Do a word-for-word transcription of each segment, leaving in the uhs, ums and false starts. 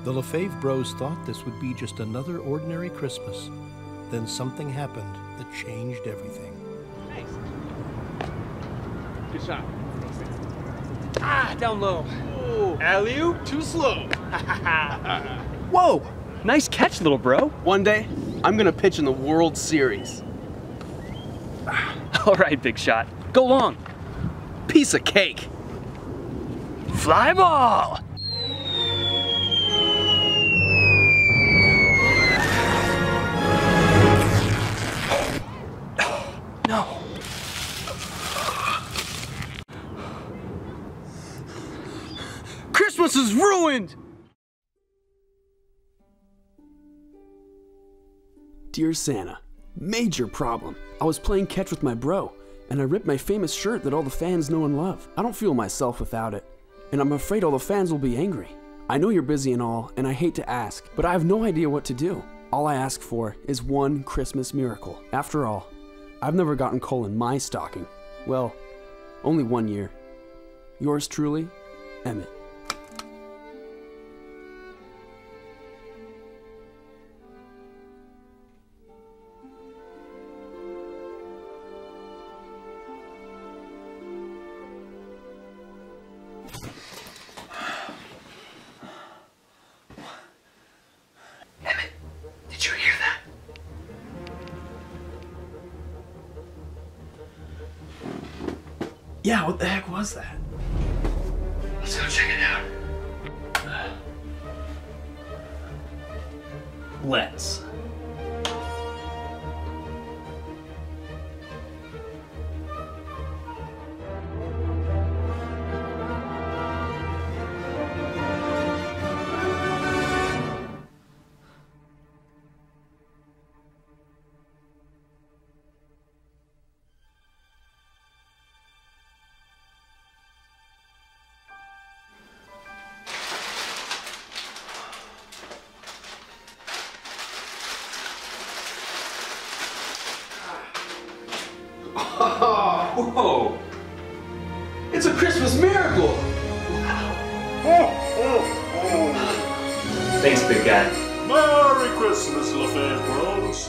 The LaFave bros thought this would be just another ordinary Christmas. Then something happened that changed everything. Nice. Good shot. Ah, down low. Oh, alley-oop, too slow. Whoa! Nice catch, little bro. One day, I'm gonna pitch in the World Series. All right, big shot. Go long. Piece of cake. Fly ball. No. Christmas is ruined! Dear Santa, major problem. I was playing catch with my bro, and I ripped my famous shirt that all the fans know and love. I don't feel myself without it, and I'm afraid all the fans will be angry. I know you're busy and all, and I hate to ask, but I have no idea what to do. All I ask for is one Christmas miracle. After all, I've never gotten coal in my stocking. Well, only one year. Yours truly, Emmett. Emmett, did you hear that? Yeah, what the heck was that? Let's go check it out. Let's. Oh, whoa! It's a Christmas miracle! Wow. Oh, oh, oh. Thanks, big guy. Merry Christmas, LaFave bros.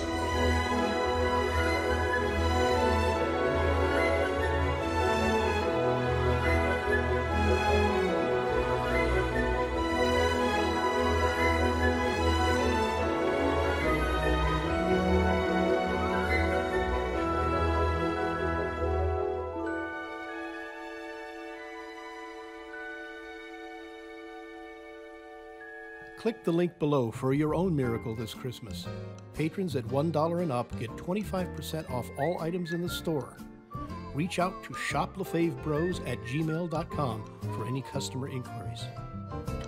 Click the link below for your own miracle this Christmas. Patrons at one dollar and up get twenty-five percent off all items in the store. Reach out to shop lafave bros at gmail dot com for any customer inquiries.